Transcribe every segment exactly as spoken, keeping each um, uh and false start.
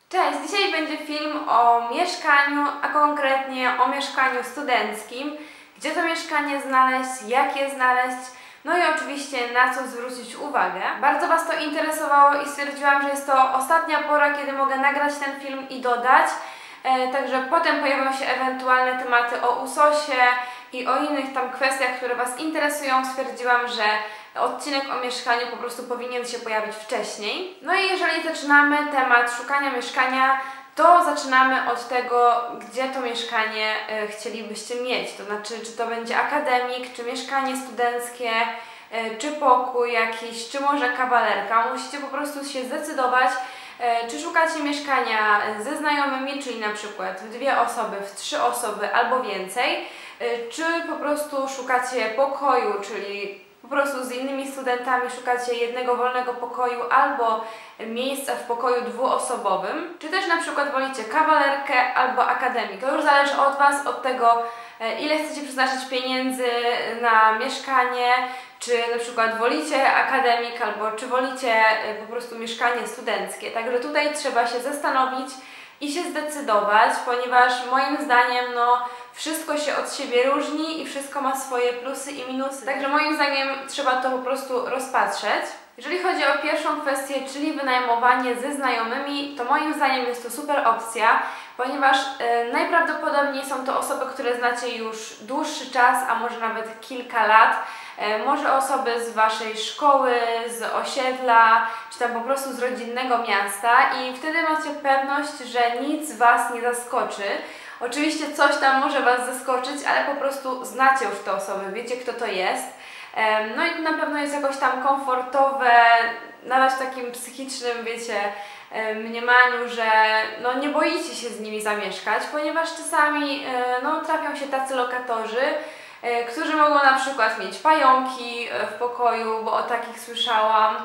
Cześć! Dzisiaj będzie film o mieszkaniu, a konkretnie o mieszkaniu studenckim. Gdzie to mieszkanie znaleźć, jak je znaleźć, no i oczywiście na co zwrócić uwagę. Bardzo Was to interesowało i stwierdziłam, że jest to ostatnia pora, kiedy mogę nagrać ten film i dodać. E, także potem pojawią się ewentualne tematy o usosie i o innych tam kwestiach, które Was interesują. Stwierdziłam, że odcinek o mieszkaniu po prostu powinien się pojawić wcześniej. No i jeżeli zaczynamy temat szukania mieszkania, to zaczynamy od tego, gdzie to mieszkanie y, chcielibyście mieć. To znaczy, czy to będzie akademik, czy mieszkanie studenckie, y, czy pokój jakiś, czy może kawalerka. Musicie po prostu się zdecydować, y, czy szukacie mieszkania ze znajomymi, czyli na przykład w dwie osoby, w trzy osoby albo więcej, y, czy po prostu szukacie pokoju, czyli po prostu z innymi studentami szukacie jednego wolnego pokoju albo miejsca w pokoju dwuosobowym, czy też na przykład wolicie kawalerkę albo akademik. To już zależy od Was, od tego, ile chcecie przeznaczyć pieniędzy na mieszkanie, czy na przykład wolicie akademik albo czy wolicie po prostu mieszkanie studenckie. Także tutaj trzeba się zastanowić i się zdecydować, ponieważ moim zdaniem no, wszystko się od siebie różni i wszystko ma swoje plusy i minusy. Także moim zdaniem trzeba to po prostu rozpatrzeć. Jeżeli chodzi o pierwszą kwestię, czyli wynajmowanie ze znajomymi, to moim zdaniem jest to super opcja, ponieważ e, najprawdopodobniej są to osoby, które znacie już dłuższy czas, a może nawet kilka lat. E, może osoby z Waszej szkoły, z osiedla, czy tam po prostu z rodzinnego miasta i wtedy macie pewność, że nic Was nie zaskoczy. Oczywiście coś tam może Was zaskoczyć, ale po prostu znacie już te osoby, wiecie kto to jest. No i to na pewno jest jakoś tam komfortowe, nawet w takim psychicznym, wiecie, mniemaniu, że no nie boicie się z nimi zamieszkać, ponieważ czasami no, trafią się tacy lokatorzy, którzy mogą na przykład mieć pająki w pokoju, bo o takich słyszałam,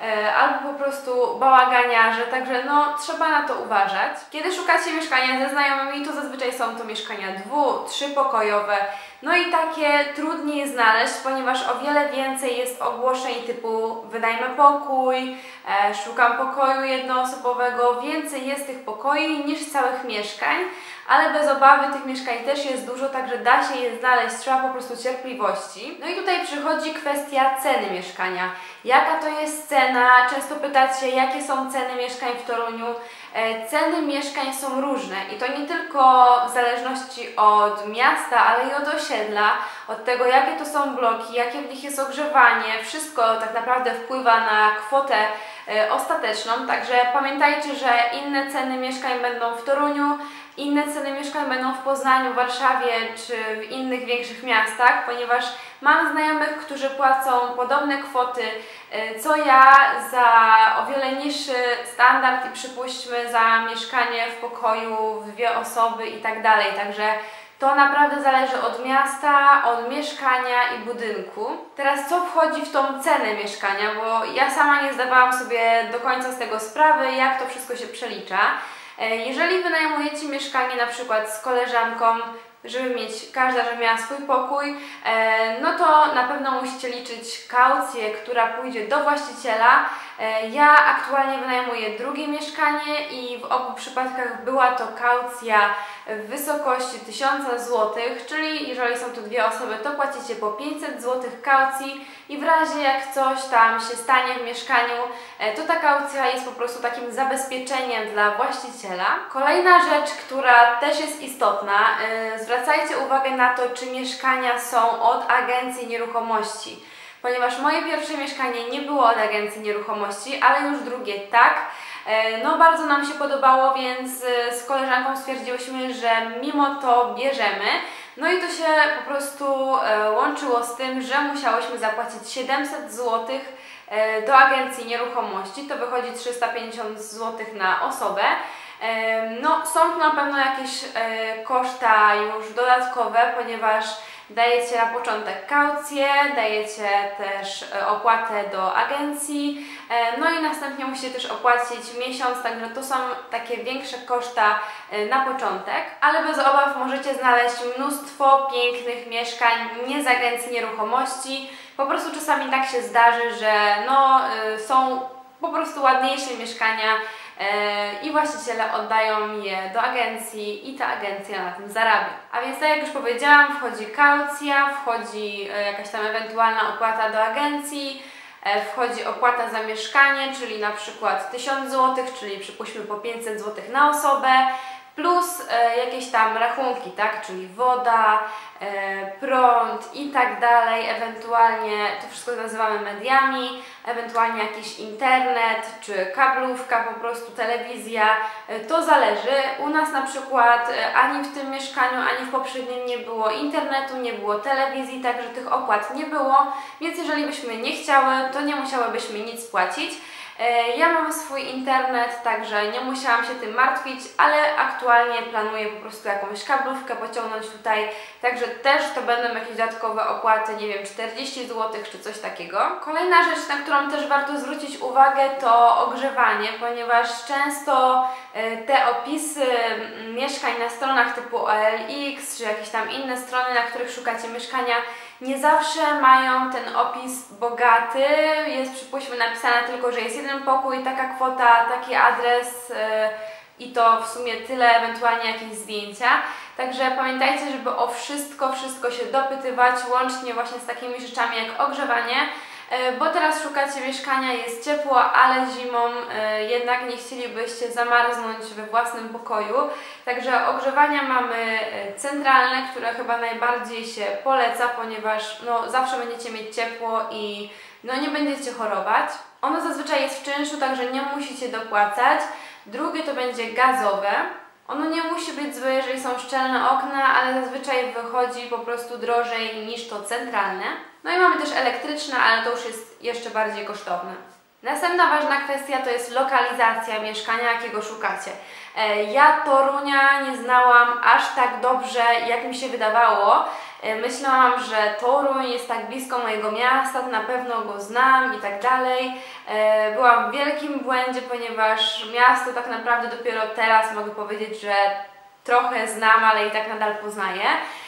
albo po prostu bałaganiarze, także no trzeba na to uważać. Kiedy szukacie mieszkania ze znajomymi, to zazwyczaj są to mieszkania dwu-, trzypokojowe, no i takie trudniej znaleźć, ponieważ o wiele więcej jest ogłoszeń typu wynajmę pokój, e, szukam pokoju jednoosobowego, więcej jest tych pokoi niż całych mieszkań, ale bez obawy tych mieszkań też jest dużo, także da się je znaleźć, trzeba po prostu cierpliwości. No i tutaj przychodzi kwestia ceny mieszkania. Jaka to jest cena? Często pytacie, jakie są ceny mieszkań w Toruniu. E, ceny mieszkań są różne i to nie tylko w zależności od miasta, ale i od osiedla, od tego jakie to są bloki, jakie w nich jest ogrzewanie, wszystko tak naprawdę wpływa na kwotę e, ostateczną, także pamiętajcie, że inne ceny mieszkań będą w Toruniu, inne ceny mieszkań będą w Poznaniu, Warszawie czy w innych większych miastach, ponieważ mam znajomych, którzy płacą podobne kwoty co ja za o wiele niższy standard i przypuśćmy za mieszkanie w pokoju w dwie osoby i tak dalej. Także to naprawdę zależy od miasta, od mieszkania i budynku. Teraz co wchodzi w tą cenę mieszkania, bo ja sama nie zdawałam sobie do końca z tego sprawy, jak to wszystko się przelicza. Jeżeli wynajmujecie mieszkanie na przykład z koleżanką, żeby mieć, każda, żeby miała swój pokój, no to na pewno musicie liczyć kaucję, która pójdzie do właściciela. Ja aktualnie wynajmuję drugie mieszkanie i w obu przypadkach była to kaucja w wysokości tysiąc złotych, czyli jeżeli są tu dwie osoby, to płacicie po pięćset złotych kaucji i w razie jak coś tam się stanie w mieszkaniu, to ta kaucja jest po prostu takim zabezpieczeniem dla właściciela. Kolejna rzecz, która też jest istotna, zwracajcie uwagę na to, czy mieszkania są od agencji nieruchomości. Ponieważ moje pierwsze mieszkanie nie było od agencji nieruchomości, ale już drugie tak. No bardzo nam się podobało, więc z koleżanką stwierdziłyśmy, że mimo to bierzemy. No i to się po prostu łączyło z tym, że musiałyśmy zapłacić siedemset złotych do agencji nieruchomości. To wychodzi trzysta pięćdziesiąt złotych na osobę. No są tu na pewno jakieś koszta już dodatkowe, ponieważ dajecie na początek kaucję, dajecie też opłatę do agencji, no i następnie musicie też opłacić miesiąc, także to są takie większe koszta na początek, ale bez obaw możecie znaleźć mnóstwo pięknych mieszkań nie z agencji nieruchomości. Po prostu czasami tak się zdarzy, że no, są po prostu ładniejsze mieszkania i właściciele oddają je do agencji i ta agencja na tym zarabia. A więc tak jak już powiedziałam, wchodzi kaucja, wchodzi jakaś tam ewentualna opłata do agencji, wchodzi opłata za mieszkanie, czyli na przykład tysiąc złotych, czyli przypuśćmy po pięćset złotych na osobę, plus e, jakieś tam rachunki, tak, czyli woda, e, prąd i tak dalej, ewentualnie to wszystko nazywamy mediami, ewentualnie jakiś internet, czy kablówka, po prostu telewizja, e, to zależy. U nas na przykład e, ani w tym mieszkaniu, ani w poprzednim nie było internetu, nie było telewizji, także tych opłat nie było, więc jeżeli byśmy nie chciały, to nie musiałybyśmy nic płacić. Ja mam swój internet, także nie musiałam się tym martwić, ale aktualnie planuję po prostu jakąś kablówkę pociągnąć tutaj, także też to będą jakieś dodatkowe opłaty, nie wiem, czterdzieści złotych czy coś takiego. Kolejna rzecz, na którą też warto zwrócić uwagę, to ogrzewanie, ponieważ często te opisy mieszkań na stronach typu O L X czy jakieś tam inne strony, na których szukacie mieszkania, nie zawsze mają ten opis bogaty, jest przypuśćmy napisane tylko, że jest jeden pokój, taka kwota, taki adres yy, i to w sumie tyle, ewentualnie jakieś zdjęcia. Także pamiętajcie, żeby o wszystko, wszystko się dopytywać, łącznie właśnie z takimi rzeczami jak ogrzewanie, yy, bo teraz szukacie mieszkania, jest ciepło, ale zimą yy, jednak nie chcielibyście zamarznąć we własnym pokoju. Także ogrzewania mamy centralne, które chyba najbardziej się poleca, ponieważ no, zawsze będziecie mieć ciepło i no, nie będziecie chorować. Ono zazwyczaj jest w czynszu, także nie musicie dopłacać. Drugie to będzie gazowe. Ono nie musi być złe, jeżeli są szczelne okna, ale zazwyczaj wychodzi po prostu drożej niż to centralne. No i mamy też elektryczne, ale to już jest jeszcze bardziej kosztowne. Następna ważna kwestia to jest lokalizacja mieszkania, jakiego szukacie. Ja Torunia nie znałam aż tak dobrze, jak mi się wydawało. Myślałam, że Toruń jest tak blisko mojego miasta, na pewno go znam i tak dalej. Byłam w wielkim błędzie, ponieważ miasto tak naprawdę dopiero teraz mogę powiedzieć, że trochę znam, ale i tak nadal poznaję.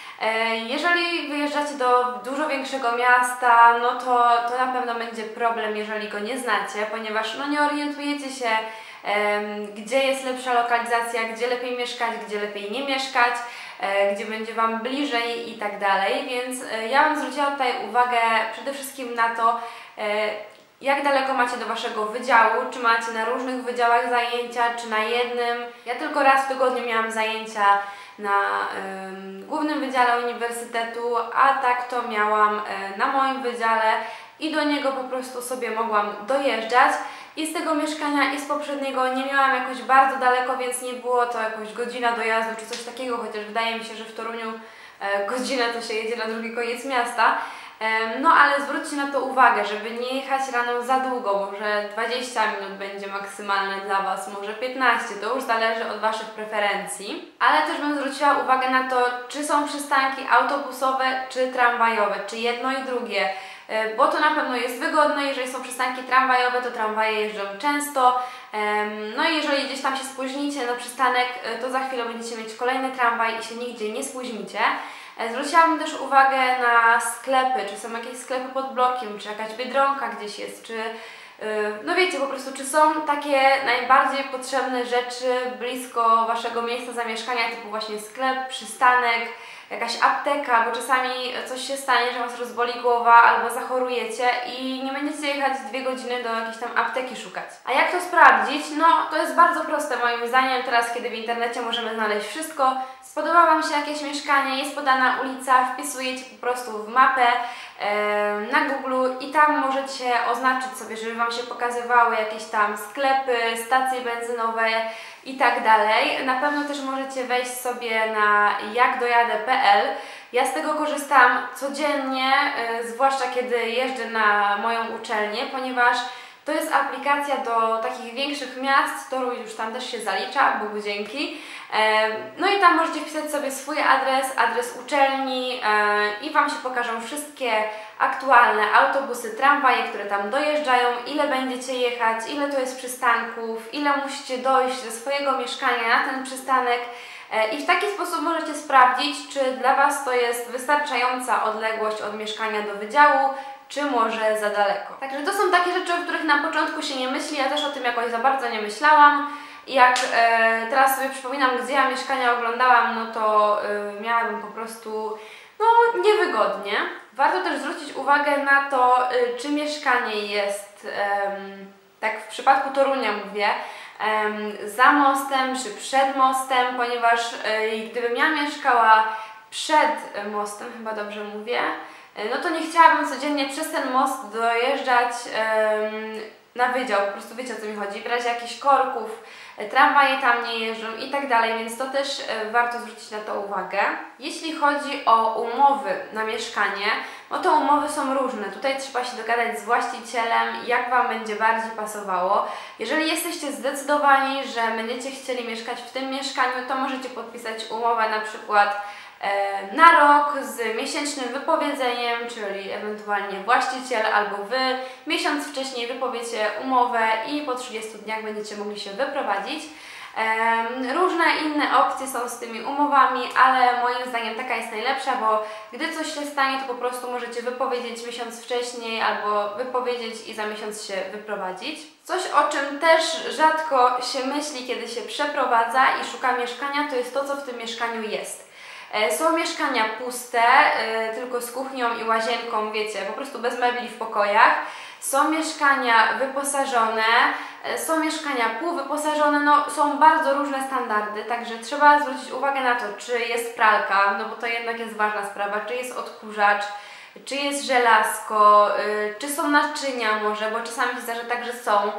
Jeżeli wyjeżdżacie do dużo większego miasta, no to, to na pewno będzie problem, jeżeli go nie znacie, ponieważ no nie orientujecie się, um, gdzie jest lepsza lokalizacja, gdzie lepiej mieszkać, gdzie lepiej nie mieszkać, e, gdzie będzie Wam bliżej i tak dalej, więc e, ja bym zwróciła tutaj uwagę przede wszystkim na to, e, jak daleko macie do Waszego wydziału, czy macie na różnych wydziałach zajęcia, czy na jednym. Ja tylko raz w tygodniu miałam zajęcia na y, głównym wydziale uniwersytetu, a tak to miałam y, na moim wydziale i do niego po prostu sobie mogłam dojeżdżać. I z tego mieszkania i z poprzedniego nie miałam jakoś bardzo daleko, więc nie było to jakoś godzina dojazdu czy coś takiego, chociaż wydaje mi się, że w Toruniu y, godzinę to się jedzie na drugi koniec miasta. No ale zwróćcie na to uwagę, żeby nie jechać rano za długo, może dwadzieścia minut będzie maksymalne dla Was, może piętnaście, to już zależy od Waszych preferencji. Ale też bym zwróciła uwagę na to, czy są przystanki autobusowe, czy tramwajowe, czy jedno i drugie, bo to na pewno jest wygodne. Jeżeli są przystanki tramwajowe, to tramwaje jeżdżą często, no i jeżeli gdzieś tam się spóźnicie na przystanek, to za chwilę będziecie mieć kolejny tramwaj i się nigdzie nie spóźnicie. Zwróciłabym też uwagę na sklepy, czy są jakieś sklepy pod blokiem, czy jakaś Biedronka gdzieś jest, czy no wiecie po prostu, czy są takie najbardziej potrzebne rzeczy blisko Waszego miejsca zamieszkania, typu właśnie sklep, przystanek, jakaś apteka, bo czasami coś się stanie, że Was rozboli głowa albo zachorujecie i nie będziecie jechać dwie godziny do jakiejś tam apteki szukać. A jak to sprawdzić? No to jest bardzo proste moim zdaniem, teraz kiedy w internecie możemy znaleźć wszystko. Spodoba Wam się jakieś mieszkanie, jest podana ulica, wpisujecie po prostu w mapę yy, na Google i tam możecie oznaczyć sobie, żeby Wam się pokazywały jakieś tam sklepy, stacje benzynowe i tak dalej. Na pewno też możecie wejść sobie na jakdojadę kropka p l. Ja z tego korzystam codziennie, yy, zwłaszcza kiedy jeżdżę na moją uczelnię, ponieważ to jest aplikacja do takich większych miast, Toruń już tam też się zalicza, Bogu dzięki. No i tam możecie wpisać sobie swój adres, adres uczelni i Wam się pokażą wszystkie aktualne autobusy, tramwaje, które tam dojeżdżają, ile będziecie jechać, ile to jest przystanków, ile musicie dojść ze swojego mieszkania na ten przystanek. I w taki sposób możecie sprawdzić, czy dla Was to jest wystarczająca odległość od mieszkania do wydziału, czy może za daleko. Także to są takie rzeczy, o których na początku się nie myśli, ja też o tym jakoś za bardzo nie myślałam. I jak e, teraz sobie przypominam, gdzie ja mieszkania oglądałam, no to e, miałabym po prostu no, niewygodnie. Warto też zwrócić uwagę na to, e, czy mieszkanie jest, e, tak w przypadku Torunia mówię, e, za mostem czy przed mostem, ponieważ e, gdybym ja mieszkała przed mostem, chyba dobrze mówię, no to nie chciałabym codziennie przez ten most dojeżdżać um, na wydział, po prostu wiecie, o co mi chodzi, w razie jakichś korków, tramwaje tam nie jeżdżą i tak dalej, więc to też e, warto zwrócić na to uwagę. Jeśli chodzi o umowy na mieszkanie, no to umowy są różne. Tutaj trzeba się dogadać z właścicielem, jak Wam będzie bardziej pasowało. Jeżeli jesteście zdecydowani, że będziecie chcieli mieszkać w tym mieszkaniu, to możecie podpisać umowę na przykład na rok z miesięcznym wypowiedzeniem, czyli ewentualnie właściciel albo Wy miesiąc wcześniej wypowiecie umowę i po trzydziestu dniach będziecie mogli się wyprowadzić. Różne inne opcje są z tymi umowami, ale moim zdaniem taka jest najlepsza, bo gdy coś się stanie, to po prostu możecie wypowiedzieć miesiąc wcześniej albo wypowiedzieć i za miesiąc się wyprowadzić. Coś, o czym też rzadko się myśli, kiedy się przeprowadza i szuka mieszkania, to jest to, co w tym mieszkaniu jest. Są mieszkania puste, tylko z kuchnią i łazienką, wiecie, po prostu bez mebli w pokojach. Są mieszkania wyposażone, są mieszkania półwyposażone, no są bardzo różne standardy, także trzeba zwrócić uwagę na to, czy jest pralka, no bo to jednak jest ważna sprawa, czy jest odkurzacz, czy jest żelazko, czy są naczynia może, bo czasami się zdarza tak, że są.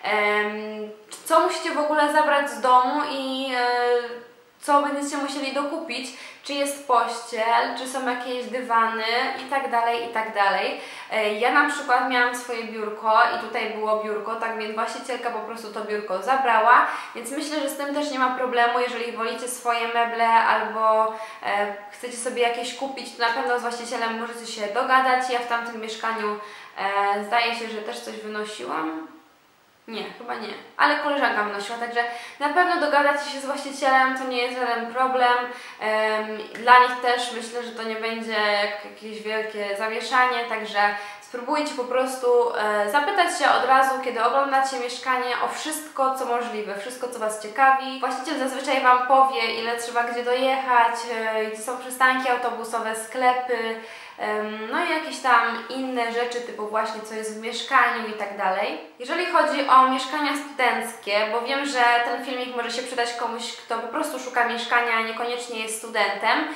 Co musicie w ogóle zabrać z domu i co będziecie musieli dokupić, czy jest pościel, czy są jakieś dywany i tak dalej, i tak dalej. Ja na przykład miałam swoje biurko i tutaj było biurko, tak więc właścicielka po prostu to biurko zabrała, więc myślę, że z tym też nie ma problemu, jeżeli wolicie swoje meble albo e, chcecie sobie jakieś kupić, to na pewno z właścicielem możecie się dogadać. Ja w tamtym mieszkaniu e, zdaje się, że też coś wynosiłam. Nie, chyba nie, ale koleżanka wnosiła, także na pewno dogadacie się z właścicielem, to nie jest żaden problem. Dla nich też myślę, że to nie będzie jakieś wielkie zawieszanie, także spróbujcie po prostu zapytać się od razu, kiedy oglądacie mieszkanie, o wszystko, co możliwe, wszystko, co Was ciekawi. Właściciel zazwyczaj Wam powie, ile trzeba gdzie dojechać, gdzie są przystanki autobusowe, sklepy, no i jakieś tam inne rzeczy, typu właśnie co jest w mieszkaniu i tak dalej. Jeżeli chodzi o mieszkania studenckie, bo wiem, że ten filmik może się przydać komuś, kto po prostu szuka mieszkania, a niekoniecznie jest studentem,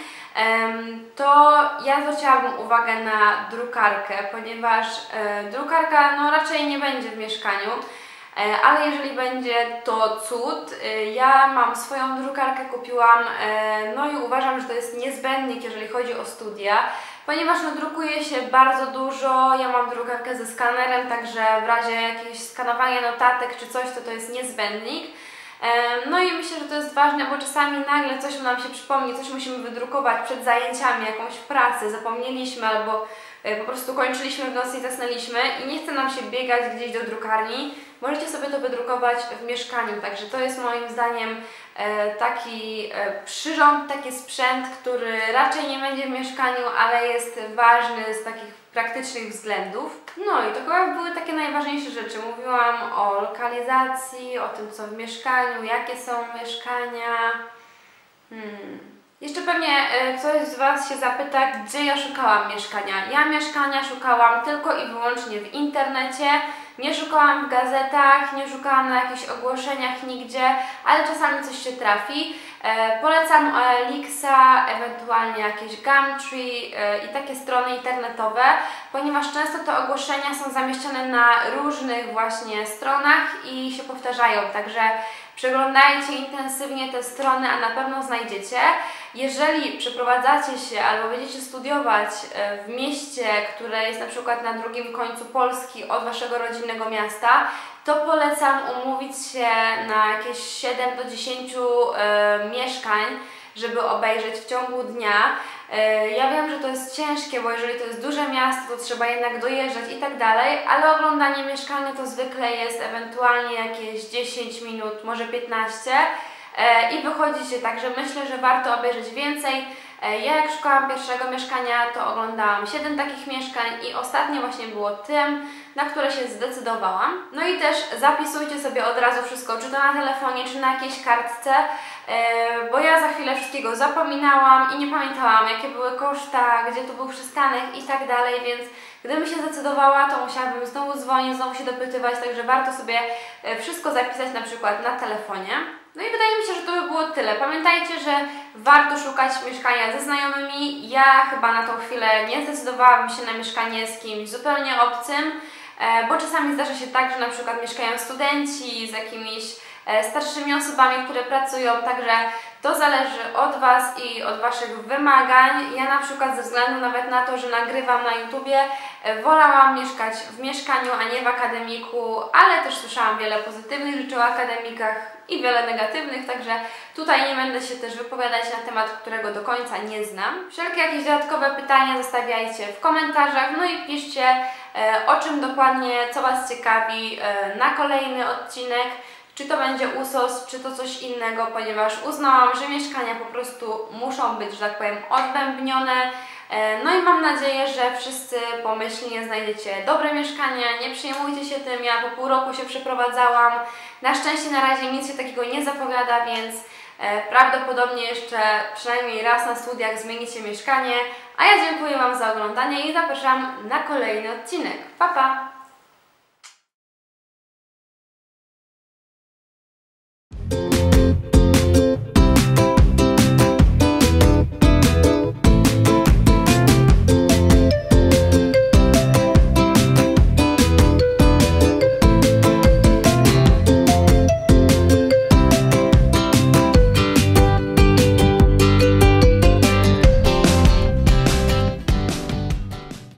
to ja zwróciłabym uwagę na drukarkę, ponieważ drukarka no raczej nie będzie w mieszkaniu, ale jeżeli będzie, to cud. Ja mam swoją drukarkę, kupiłam, no i uważam, że to jest niezbędnik, jeżeli chodzi o studia, ponieważ no, drukuje się bardzo dużo. Ja mam drukarkę ze skanerem, także w razie jakiegoś skanowania notatek czy coś, to to jest niezbędnik. No i myślę, że to jest ważne, bo czasami nagle coś nam się przypomni, coś musimy wydrukować przed zajęciami, jakąś pracę, zapomnieliśmy albo po prostu kończyliśmy w nocy i zasnęliśmy i nie chce nam się biegać gdzieś do drukarni. Możecie sobie to wydrukować w mieszkaniu, także to jest moim zdaniem taki przyrząd, taki sprzęt, który raczej nie będzie w mieszkaniu, ale jest ważny z takich praktycznych względów. No i to chyba były takie najważniejsze rzeczy. Mówiłam o lokalizacji, o tym, co w mieszkaniu, jakie są mieszkania. Hmm. Jeszcze pewnie ktoś z Was się zapyta, gdzie ja szukałam mieszkania. Ja mieszkania szukałam tylko i wyłącznie w internecie. Nie szukałam w gazetach, nie szukałam na jakichś ogłoszeniach nigdzie, ale czasami coś się trafi. E, polecam O L X-a, ewentualnie jakieś Gumtree e, i takie strony internetowe, ponieważ często te ogłoszenia są zamieszczone na różnych właśnie stronach i się powtarzają, także przeglądajcie intensywnie te strony, a na pewno znajdziecie. Jeżeli przeprowadzacie się albo będziecie studiować w mieście, które jest na przykład na drugim końcu Polski od Waszego rodzinnego miasta, to polecam umówić się na jakieś siedem do dziesięciu e, mieszkań, żeby obejrzeć w ciągu dnia. E, ja wiem, że to jest ciężkie, bo jeżeli to jest duże miasto, to trzeba jednak dojeżdżać i tak dalej, ale oglądanie mieszkania to zwykle jest ewentualnie jakieś dziesięć minut, może piętnaście e, i wychodzicie, także myślę, że warto obejrzeć więcej. Ja jak szukałam pierwszego mieszkania, to oglądałam siedem takich mieszkań i ostatnie właśnie było tym, na które się zdecydowałam. No i też zapisujcie sobie od razu wszystko, czy to na telefonie, czy na jakiejś kartce, bo ja za chwilę wszystkiego zapominałam i nie pamiętałam, jakie były koszta, gdzie tu był przystanek i tak dalej, więc gdybym się zdecydowała, to musiałabym znowu dzwonić, znowu się dopytywać, także warto sobie wszystko zapisać na przykład na telefonie. No i wydaje mi się, że to by było tyle. Pamiętajcie, że warto szukać mieszkania ze znajomymi. Ja chyba na tą chwilę nie zdecydowałabym się na mieszkanie z kimś zupełnie obcym, bo czasami zdarza się tak, że na przykład mieszkają studenci z jakimiś starszymi osobami, które pracują, także to zależy od Was i od Waszych wymagań. Ja na przykład ze względu nawet na to, że nagrywam na YouTubie, wolałam mieszkać w mieszkaniu, a nie w akademiku, ale też słyszałam wiele pozytywnych rzeczy o akademikach i wiele negatywnych, także tutaj nie będę się też wypowiadać na temat, którego do końca nie znam. Wszelkie jakieś dodatkowe pytania zostawiajcie w komentarzach, no i piszcie o czym dokładnie, co Was ciekawi na kolejny odcinek. Czy to będzie U S O S, czy to coś innego, ponieważ uznałam, że mieszkania po prostu muszą być, że tak powiem, odbębnione. No i mam nadzieję, że wszyscy pomyślnie znajdziecie dobre mieszkania, nie przejmujcie się tym, ja po pół roku się przeprowadzałam. Na szczęście na razie nic się takiego nie zapowiada, więc prawdopodobnie jeszcze przynajmniej raz na studiach zmienicie mieszkanie. A ja dziękuję Wam za oglądanie i zapraszam na kolejny odcinek. Pa, pa!